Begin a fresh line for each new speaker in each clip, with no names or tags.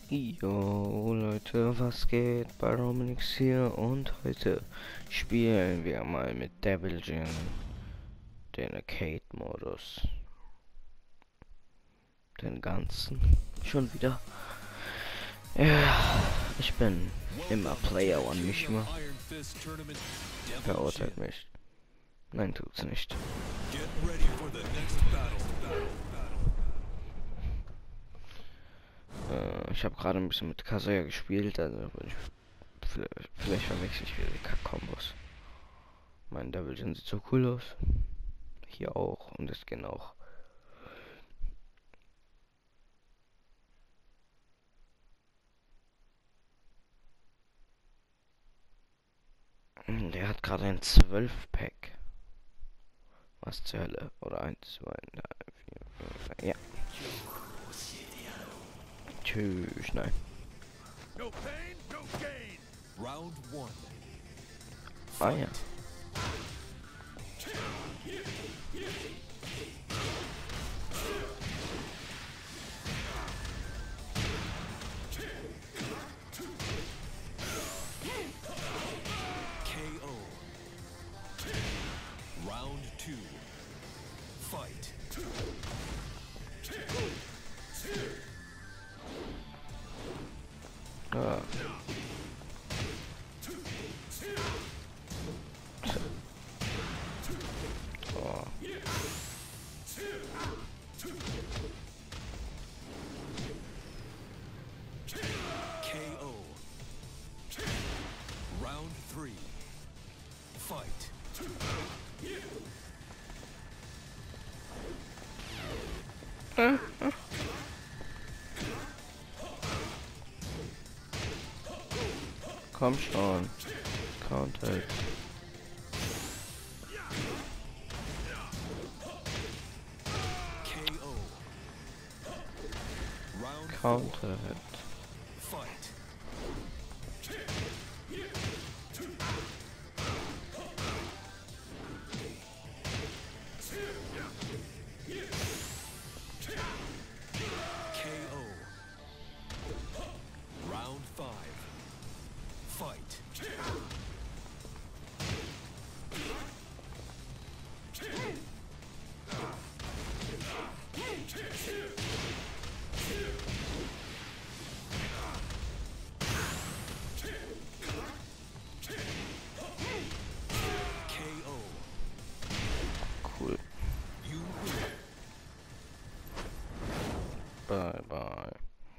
Jo Leute, was geht? Barominix hier und heute spielen wir mal mit Devilgen den Arcade-Modus. Den ganzen. Schon wieder. Ja, ich bin immer Player One, nicht immer. Verurteilt mich. Nein, tut's nicht. Ich habe gerade ein bisschen mit Kazuya gespielt, also bin ich vielleicht verwechsel ich wieder die Kack-Kombos. Mein Devilgen sieht so cool aus. Hier auch und es gehen auch. Der hat gerade ein 12-Pack. Was zur Hölle? Oder 1, 2, 3, 4, 5, ja. Tschüss, nein. Ah ja.
Round 2. Fight.
Ah. Oh.
KO. Round 3. Fight.
Komm schon. Counter.
KO. Round 4.
Counter.
Fight. KO. Round 5. Fight. KO.
Cool.
You win.
Bye bye.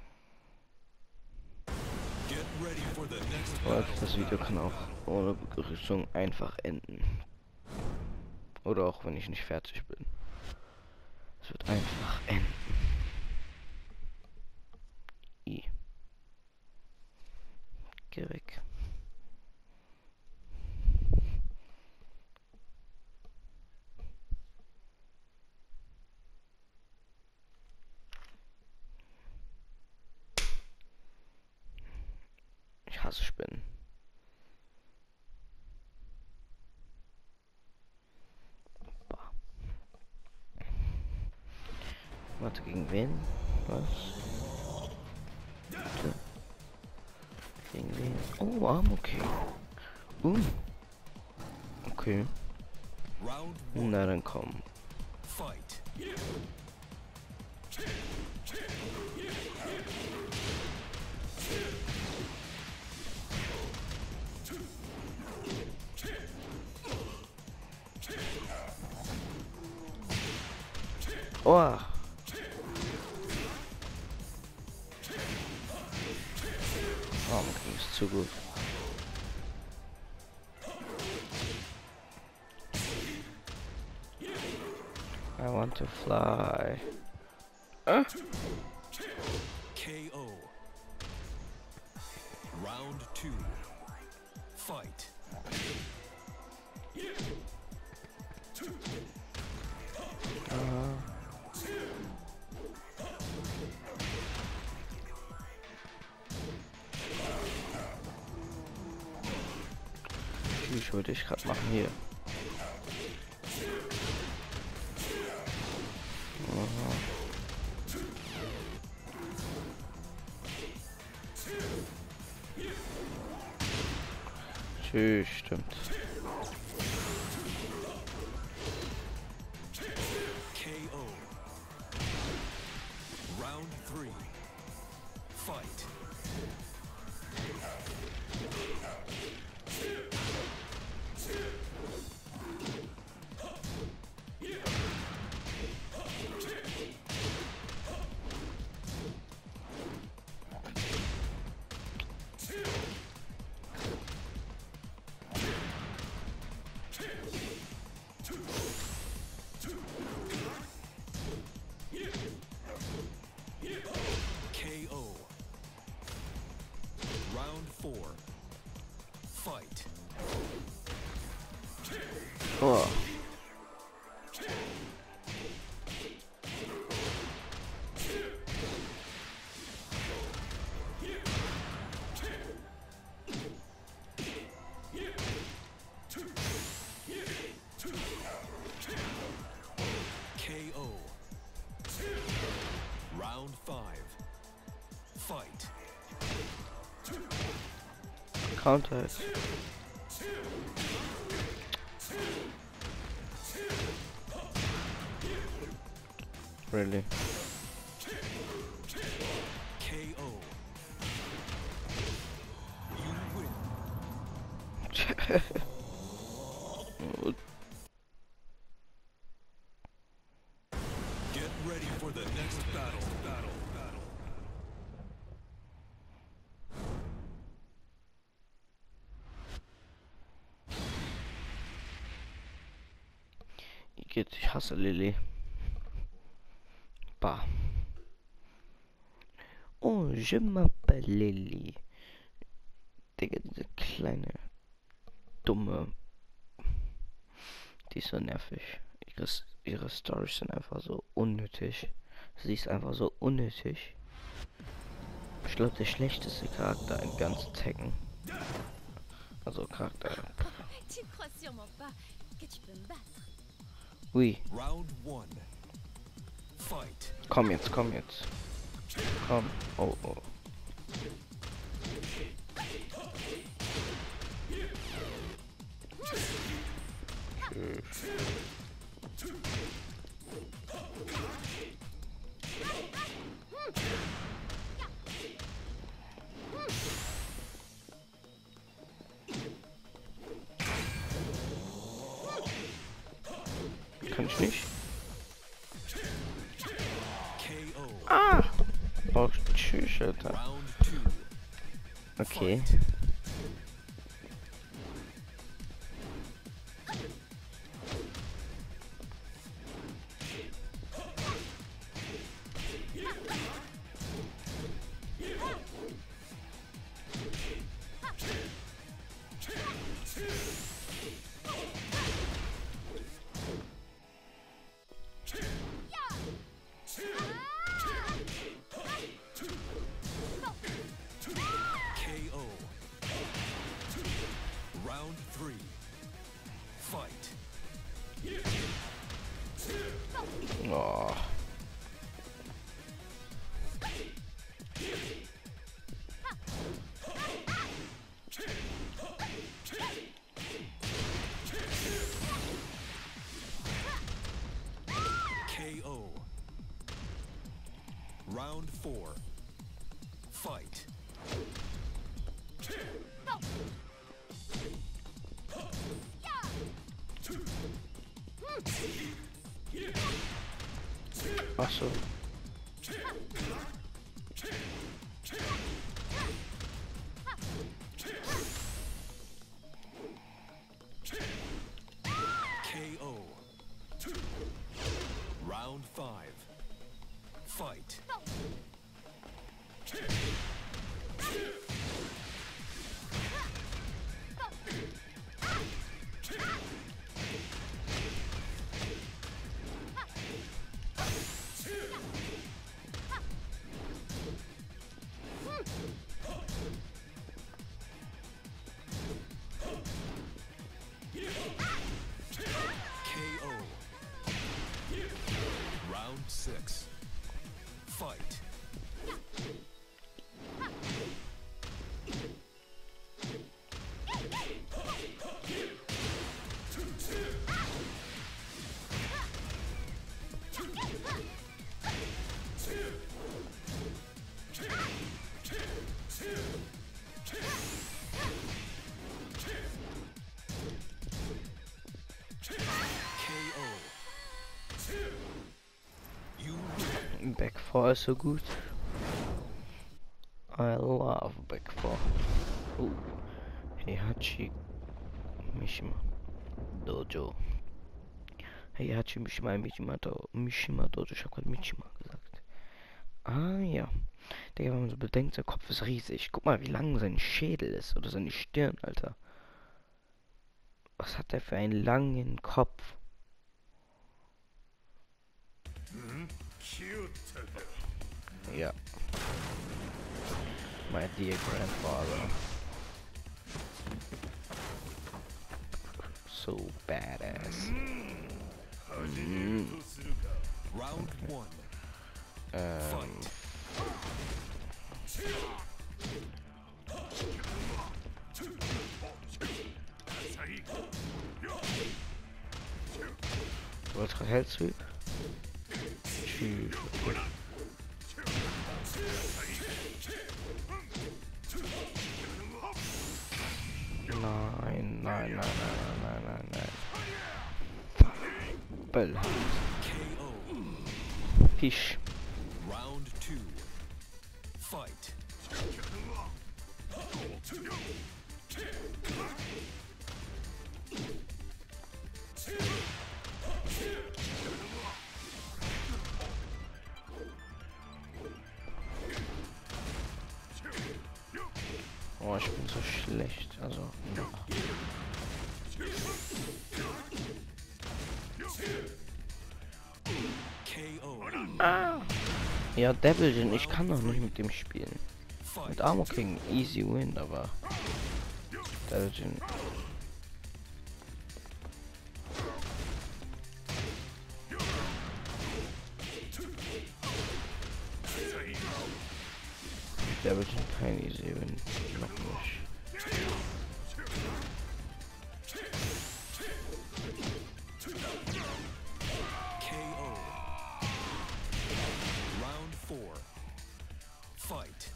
Get ready for the next
Aber
battle.
das Video kann auch ohne Begrüßung einfach enden. Oder auch wenn ich nicht fertig bin. Es wird einfach enden. Geh weg. Ich hasse Spinnen. Warte, gegen wen? Was? Bitte. Gegen wen? Oh, Arm, okay. Okay.
Round 1.
Na dann komm.
Fight.
Oh. Oh, okay, ist zu gut. I want to fly.
KO. Round 2. Fight.
Ich wollte ich gerade machen hier. Aha. Tschüss, stimmt.
KO. Round 3. Fight. KO. Round 4. Fight.
Oh.
KO. Round 5. Fight.
Counter it. Really?
KO. You win. Get ready for the next battle.
Geht, ich hasse Lilly. Bah. Oh, je m'appelle Lilly. Digga, diese kleine, dumme. Die ist so nervig. Ihre Storys sind einfach so unnötig. Sie ist einfach so unnötig. Ich glaube, der schlechteste Charakter in ganz Tekken. Also Charakter.
Tu crois sûrement pas que tu peux me battre.
Ui,
Round 1. Fight.
komm jetzt, komm jetzt. Komm. Oh, oh. Kann ich nicht?
KO.
Ah! Oh, tschüss, Alter.
Round 2.
Okay.
Fight. KO. Round 3. Fight.
Oh.
KO. Round 4. Fight.
Ach so.
KO. Round 5. Fight. KO. Round 6. Fight.
Back 4 ist so gut. I love Back 4. Heihachi Mishima Dojo. Heihachi Mishima Dojo. Ich hab grad Mishima gesagt. Ah ja. Digga, wenn man so bedenkt, sein Kopf ist riesig. Guck mal, wie lang sein Schädel ist. Oder seine Stirn, Alter. Was hat der für einen langen Kopf? Ja. My dear grandfather. So badass.
Round one.
Du wolltest gerade Hellsweep? Tschüss. Nein. Bell. Fisch.
Round two. Fight.
Oh, ich bin so schlecht. Also, noch.
KO.
Ah. Ja, Devilgen, ich kann noch nicht mit dem spielen. Mit Armor King easy win, aber Devilgen. Devilgen kein easy win. Noch nicht.
KO. Round four. Fight.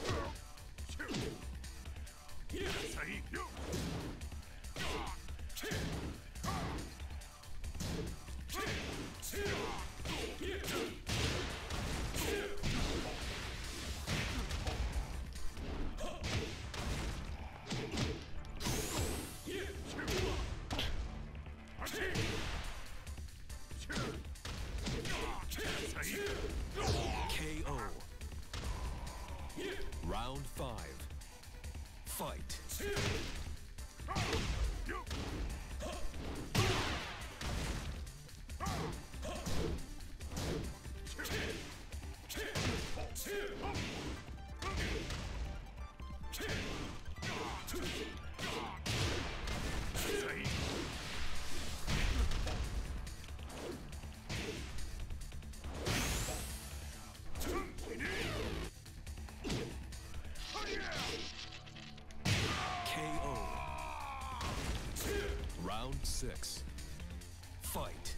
KO. Round five. Fight. KO. Round six. Fight.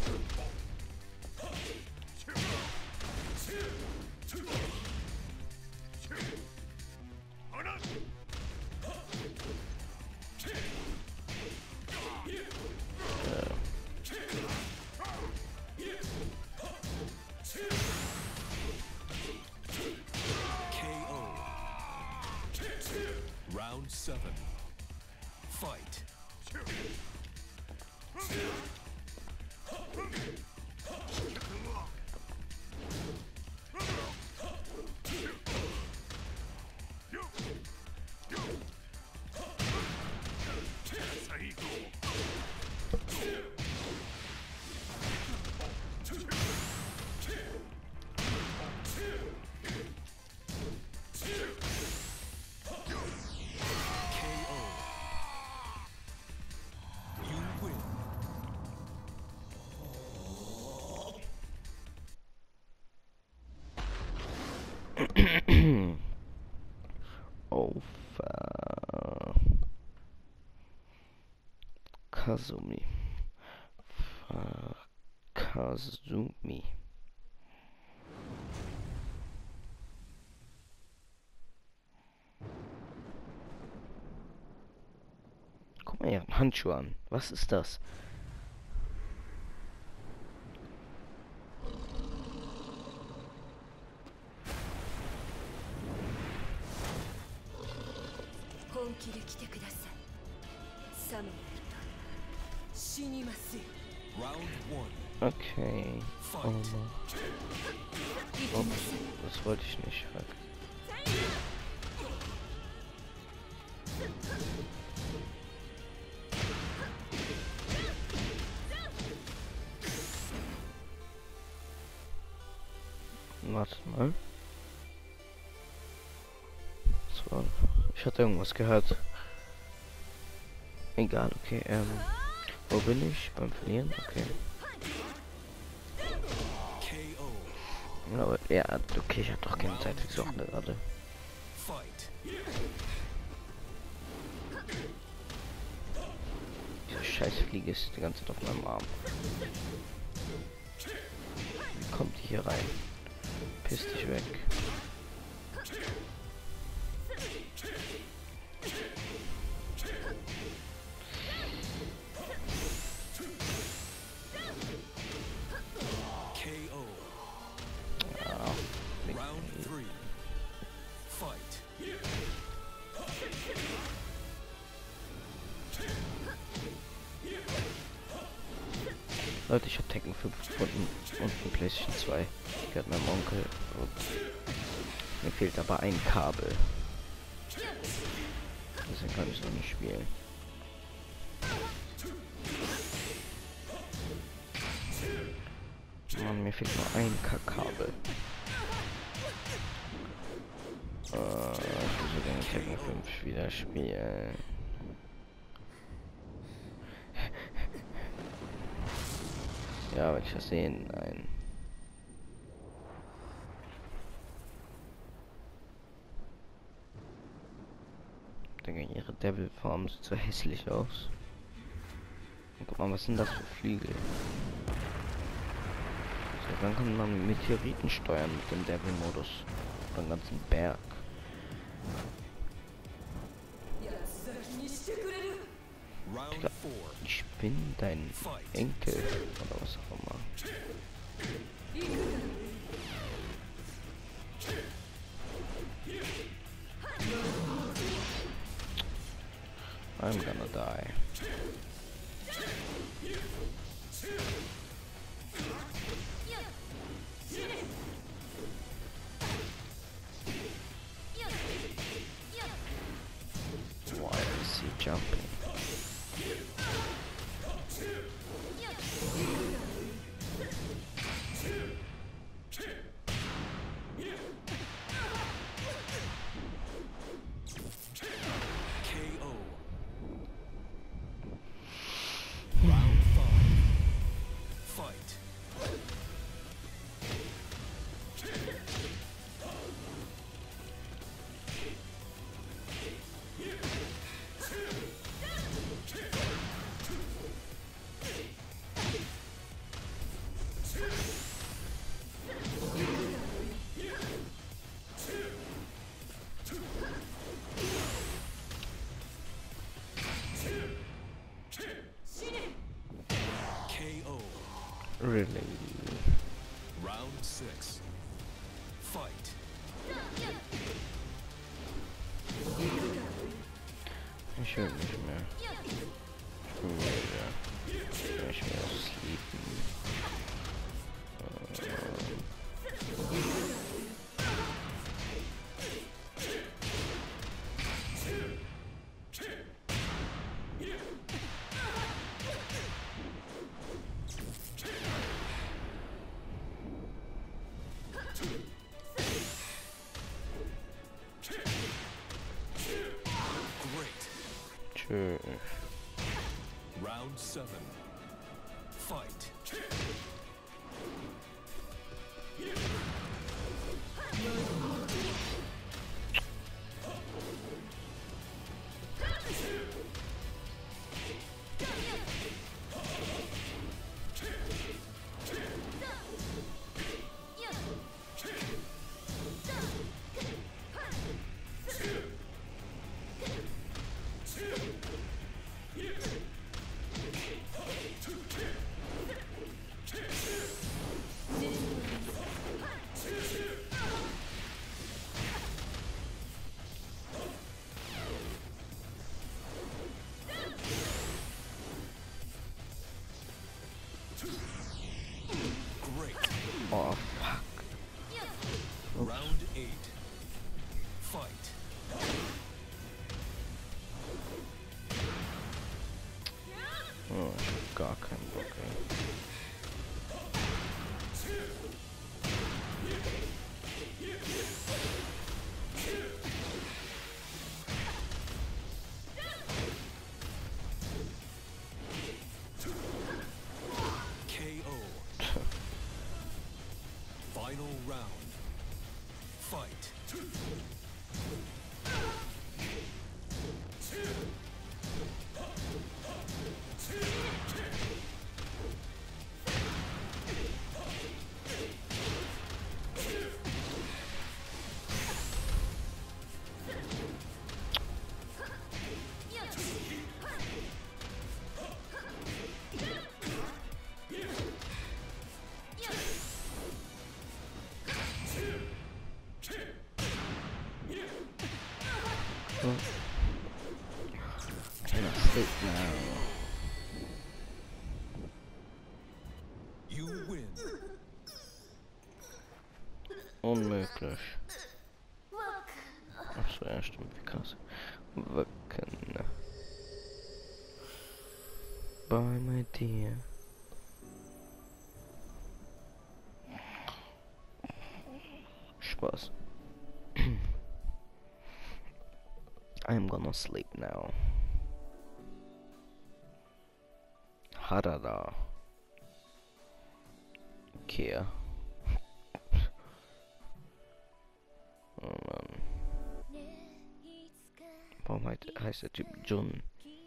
KO. Round seven. Fight. KO. You win.
Oh, Kazumi. Kazumi. Guck mal, er hat einen Handschuh an. Was ist das?
本気で来てください。サムネルと死にますよ。
Round 1.
Okay. Oh, Mann. Oh, das wollte ich nicht. Fuck. Warte mal. Das war, ich hatte irgendwas gehört. Egal, okay. Wo bin ich? Beim Verlieren? Okay.
KO.
Aber ja, okay, ich hatte doch keine Zeit für Sachen gerade.
Fight.
Diese scheiß Fliege ist die ganze Zeit auf meinem Arm. Wie kommt die hier rein? Piss dich weg.
KO.
Ja,
Round 3. Fight.
Leute, ich habe Tekken 5 gefunden und eine PlayStation 2. Gehört meinem Onkel und mir fehlt aber ein Kabel. Deswegen kann ich noch nicht spielen. Mann, mir fehlt nur ein Kabel. Ich will gerne Tekken 5 wieder spielen. Ja, will ich das sehen? Nein. Denke, ihre Devil-Form sieht so hässlich aus. Und guck mal, was sind das für Flügel? So, dann kann man Meteoriten steuern mit dem Devil-Modus. Den ganzen Berg.
Round
Ja.
4.
Ich bin dein Enkel oder was auch immer. I'm gonna die. Why is he jumping?
KO. Round 5. Fight. KO.
Really?
Round 6. Fight.
Ich will nicht mehr. Ich will wieder. Ich will sleepen.
Great.
Tschüss.
Round 7. Fight. Fight.
Oh, ich hab gar keinen Bock, ey.
KO. Final round. Fight.
Sleep now.
You win.
Unmöglich. Achso, ja, stimmt, wie krass. Wacken. Bye, my dear. Spaß. I'm gonna sleep now. Harada. Okay. Oh Mann. Warum heißt der Typ Jun?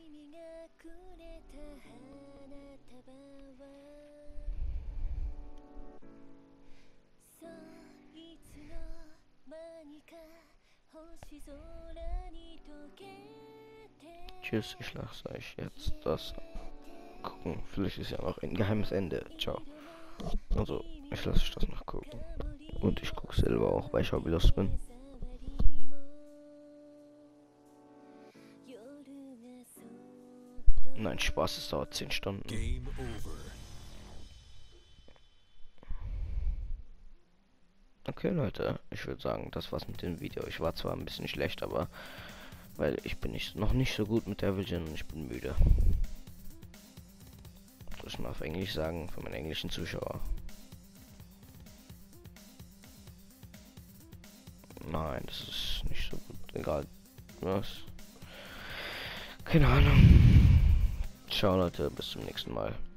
Tschüss, ich lasse euch jetzt das gucken. Vielleicht ist ja noch ein geheimes Ende. Ciao. Also, ich lasse euch das noch gucken. Und ich gucke selber auch, weil ich hobbylos bin. Nein, Spaß, es dauert 10 Stunden.
Game over.
Okay, Leute, ich würde sagen, das war's mit dem Video. Ich war zwar ein bisschen schlecht, aber weil ich bin noch nicht so gut mit Devil Jin und ich bin müde. Soll ich mal auf Englisch sagen, für meine englischen Zuschauer? Nein, das ist nicht so gut. Egal. Was? Keine Ahnung. Ciao, Leute, bis zum nächsten Mal.